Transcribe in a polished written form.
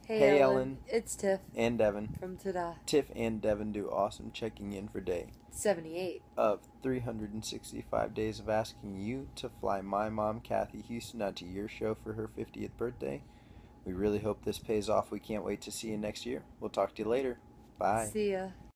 Hey Ellen, Ellen, it's Tiff and Devin. from TADA. Tiff and Devin do awesome checking in for day 78. of 365 days of asking you to fly my mom, Kathy Houston, out to your show for her 50th birthday. We really hope this pays off. We can't wait to see you next year. We'll talk to you later. Bye. See ya.